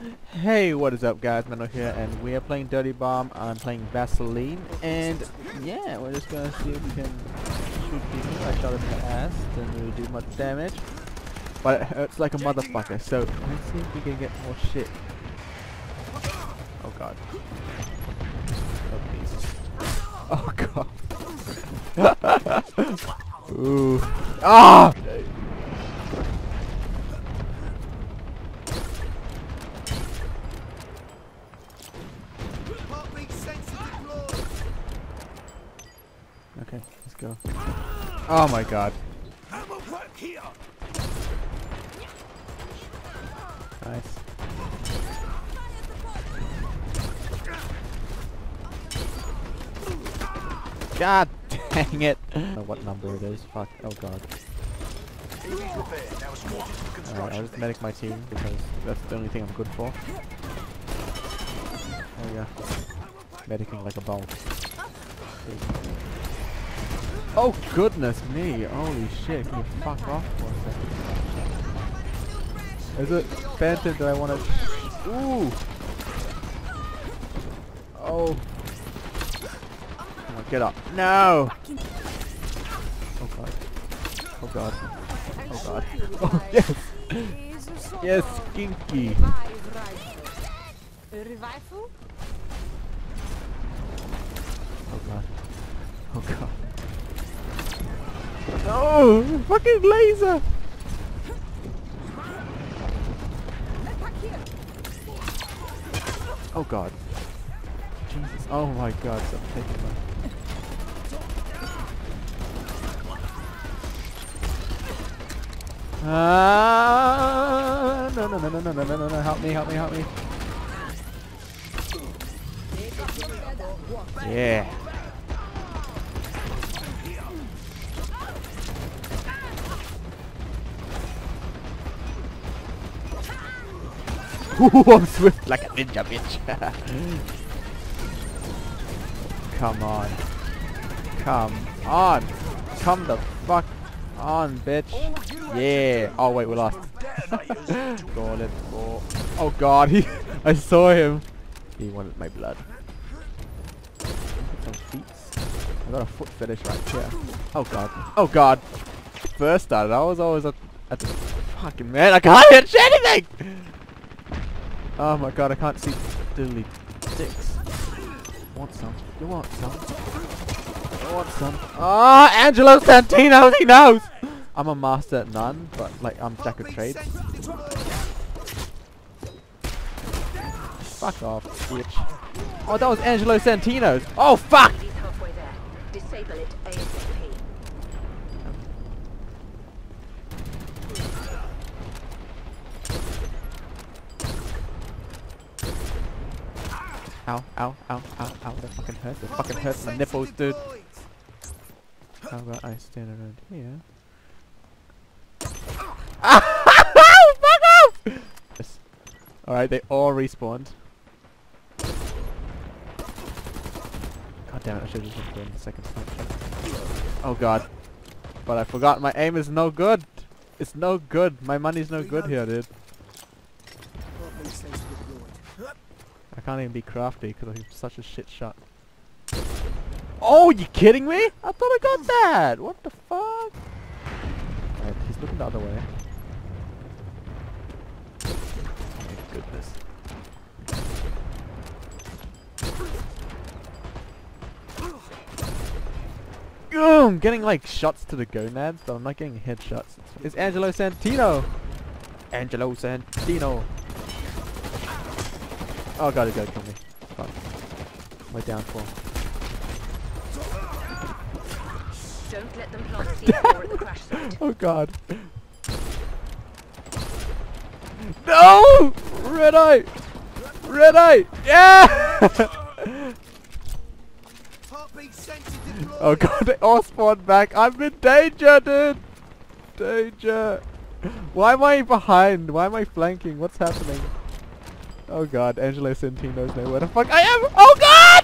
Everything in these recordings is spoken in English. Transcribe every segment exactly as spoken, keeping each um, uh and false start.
Hey, what is up guys, Mano here, and we are playing Dirty Bomb. I'm playing Vaseline, and yeah, we're just gonna see if we can shoot people. I shot him in the ass, didn't really do much damage, but it hurts like a motherfucker, so let's see if we can get more shit. Oh god. Oh please. Oh god. Ooh. Ah! Okay, let's go. Oh my god. Nice. God dang it. I don't know what number it is. Fuck. Oh god. Alright, I'll just medic my team because that's the only thing I'm good for. Oh yeah. Medicing like a ball. Oh goodness me! Holy shit! Can you fuck off for a second? Is it Phantom that I want to? Ooh! Oh! Come on, get up! No! Oh god! Oh god! Oh god! Oh yes! Yes, Skinky! Oh god! Oh god! No! Fucking laser! Oh god. Jesus. Oh my god, stop taking that. Ah! No, no, no, no, no, no, no, no, no, help me, help me, help me. Yeah. Ooh, I'm swift like a ninja, bitch. Come on. Come on. Come the fuck on, bitch. Yeah. Oh, wait, we lost. Go, let's go. Oh, God. He, I saw him. He wanted my blood. Some feet. I got a foot fetish right here. Oh, God. Oh, God. First started. I was always at, at the fucking man. I can't hit anything. Oh my god, I can't see diddly dicks. Want some? You want some? I want some. Ah, oh, Angelo Santino, he knows! I'm a master at none, but like I'm jack of trades. Fuck off, bitch. Oh, that was Angelo Santino's. Oh fuck! Disable it ASAP. Ow, ow, ow, ow, ow, that fucking hurts. That fucking hurts my nipples, dude. How about I stand around here? Fuck off! Yes. Alright, they all respawned. God damn it, I should have just been the second snapshot. Oh god. But I forgot my aim is no good. It's no good. My money's no good here, dude. I can't even be crafty because I'm such a shit shot. Oh, you kidding me? I thought I got that. What the fuck? Right, he's looking the other way. My goodness. Oh, I'm getting like shots to the gonads, but I'm not getting headshots. It's Angelo Santino. Angelo Santino. Oh god, he's gonna kill me. Fuck. My downfall. Don't let them plant C four at the crash site. Oh god. No! Red eye! Red eye! Yeah! Oh god, they all spawned back. I'm in danger, dude! Danger! Why am I behind? Why am I flanking? What's happening? Oh god, Angelo Santino's know where the fuck I am! Oh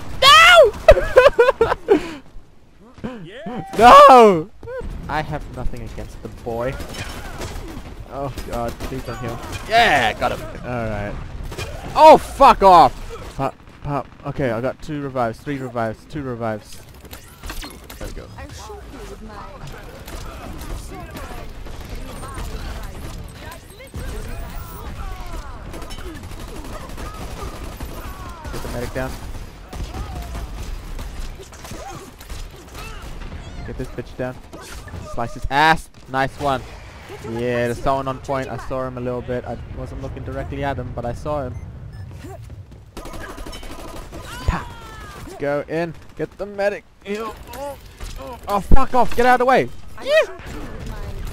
god! No! No! I have nothing against the boy. Oh god, please don't heal. Yeah, got him. Alright. Oh, fuck off! Pop, pop. Okay, I got two revives, three revives, two revives. There we go. I'll shoot you with my Get the medic down. Get this bitch down. Slice his ass. Nice one. Yeah, there's someone on point. I saw him a little bit. I wasn't looking directly at him, but I saw him. Pa. Let's go in. Get the medic. Ew. Oh, oh, oh, fuck off. Get out of the way. I'll Yeah. shoot you with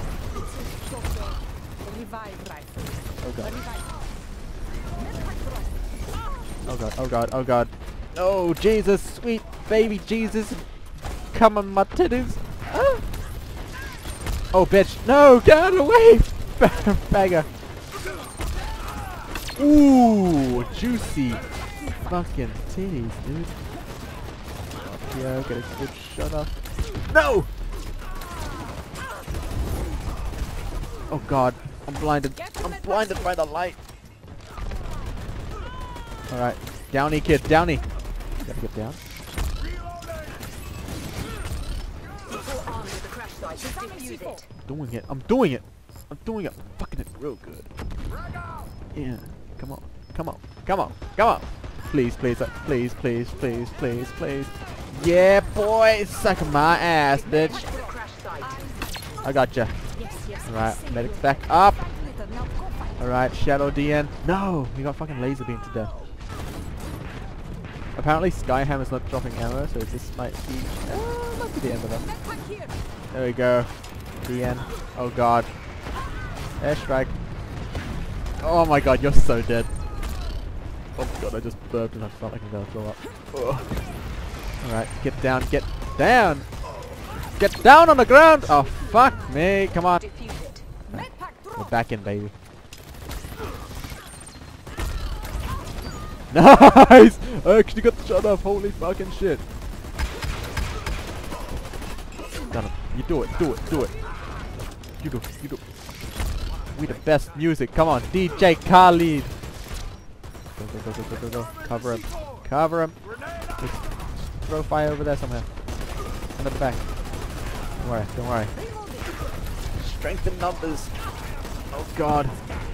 my revive rifle. Oh god. Revive. Oh god. Oh god. Oh god. Oh Jesus, sweet baby Jesus. Come on, my titties. Ah. Oh bitch. No, get out of the way. Bagger. Ooh, juicy. Fucking titties, dude. Yeah, get a good shot off. No! Oh god, I'm blinded. I'm blinded by the light. Alright, Downy kid, Downy. Gotta get down. Doing it. I'm doing it. I'm doing it. I'm fucking it real good. Yeah. Come on. Come on. Come on. Come on. Please, please, uh, please, please, please, please, please. Yeah, boy. Suck my ass, bitch. I gotcha. Alright, medic's back up. Alright, Shadow D N. No! We got fucking laser beamed to death. Apparently Skyhammer's not dropping ammo, so this might be... Uh, might be the end of them. There we go. D N. Oh god. Airstrike. Oh my god, you're so dead. Oh god, I just burped and I felt like I'm gonna throw up. Alright, get down, get down! Get down on the ground! Oh fuck me, come on. Right. We're back in, baby. Nice! I actually got the shot off, holy fucking shit. Done it. You do it, do it, do it. You do, you do. We the best music, come on, D J Khalid. Go, go, go, go, go, go, go. Cover him. Cover him. Let's throw fire over there somewhere. And at the back. Don't worry, don't worry. Strength in numbers. Oh god.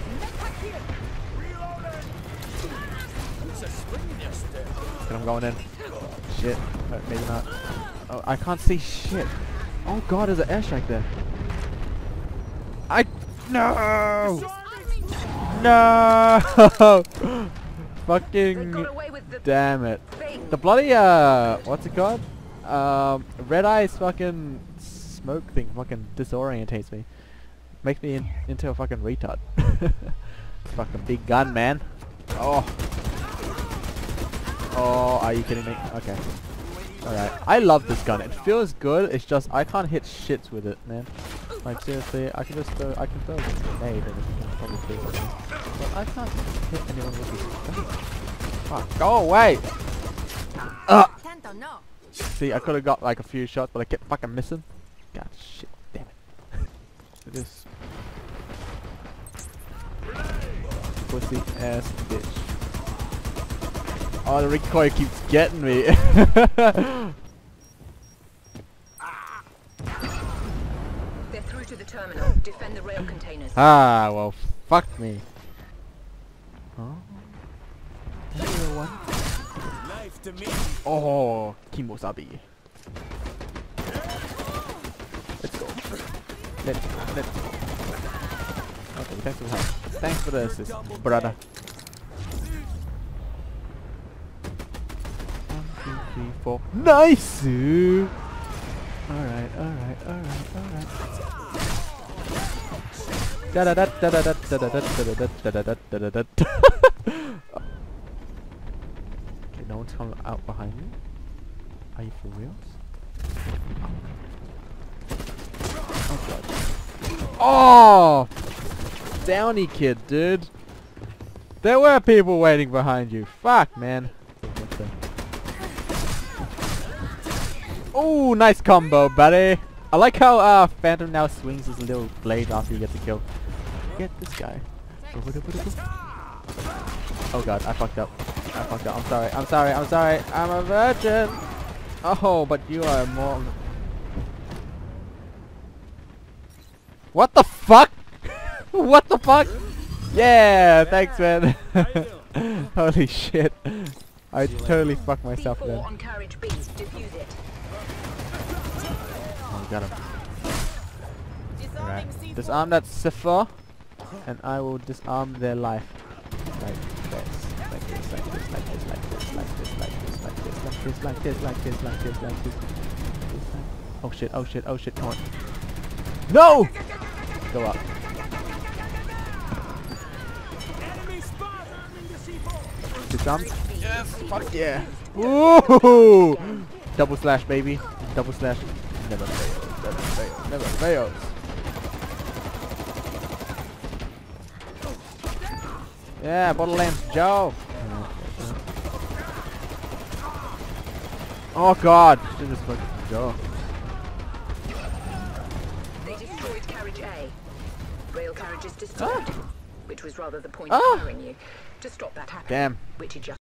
Okay, I'm going in. Shit. Uh, maybe not. Oh, I can't see shit. Oh god, there's an airstrike there. I... No! No! Fucking... Damn it. The bloody, uh... What's it called? Um... Red Eye's fucking... Smoke thing fucking disorientates me. Makes me in, into a fucking retard. Fucking big gun, man. Oh. Oh, are you kidding me? Okay. Alright. I love this gun. It feels good. It's just I can't hit shits with it, man. Like seriously, I can just throw I can throw a grenade and it can probably do something. But I can't hit anyone with this gun. Fuck, go away! Uh. See, I could have got like a few shots, but I kept fucking missing. God shit, damn it. It is pussy ass bitch. Oh, the recoil keeps getting me. They're through to the terminal. Defend the rail containers. Ah, well, fuck me. Oh. One. Oh, Kimosabi. Let's go. Let's let's. Okay, thanks for the help. Thanks for the assist, brother. Three, four. Nice! Alright, alright, alright, alright. Da da da da da da da da da da da da da da da. Okay, no one's coming out behind me. Are you for reals? Oh god. Oh! Downy kid, dude. There were people waiting behind you. Fuck, man. Oh, nice combo, buddy. I like how uh, Phantom now swings his little blade after he gets a kill. Get this guy. Oh god, I fucked up. I fucked up. I'm sorry. I'm sorry. I'm sorry. I'm a virgin. Oh, but you are more. What the fuck? What the fuck? Yeah, thanks, man. Holy shit. I totally fucked myself C four then. on carriage B. Defuse it. Oh, got him. Alright. Disarm that cipher, and I will disarm their life. Like this. Like this, like this, like this, like this, like this, like this, like this, like this, like this, like this, like this, like this. Oh shit, oh shit, oh shit, come on. No! Go up. Disarmed? Yes, fuck yeah. Woohoo! Double slash, baby. Double slash. Never fails, never fails, never fails. Yeah, bottle lamp, Joe. Oh god, this is fucking Joe. They destroyed carriage A. Rail carriage is destroyed. Ah. Which was rather the point Ah. of hiring you. To stop that happening. Damn. Which is just